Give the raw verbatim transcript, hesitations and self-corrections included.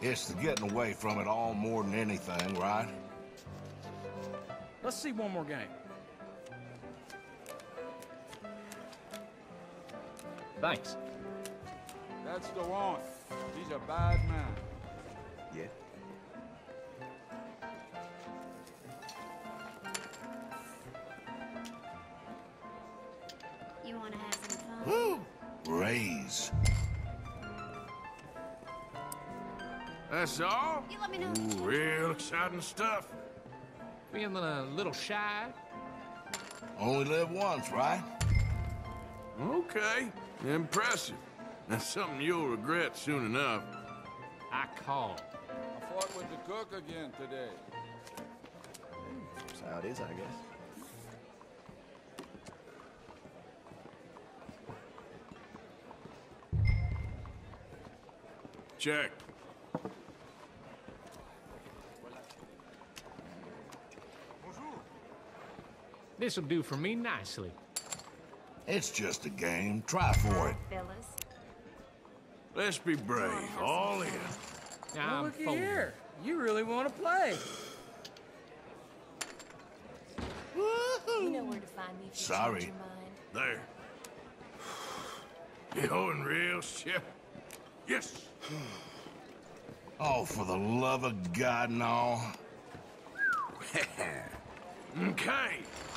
It's the getting away from it all more than anything, right? Let's see one more game. Thanks. That's the one. He's a bad man. Yeah. You want to have some fun? Woo! Raise. That's all? You let me know. Ooh, real exciting stuff. Feeling a little shy? Only live once, right? Okay. Impressive. That's something you'll regret soon enough. I called. I fought with the cook again today. That's how it is, I guess. Check. This'll do for me nicely. It's just a game. Try for it. Fellas. Let's be brave. All in. Well, I'm looky folding. here. You really want to play. You know where to find me if you Sorry. change your mind. There. You holding real shit? Yes. Oh, for the love of God, no. Okay.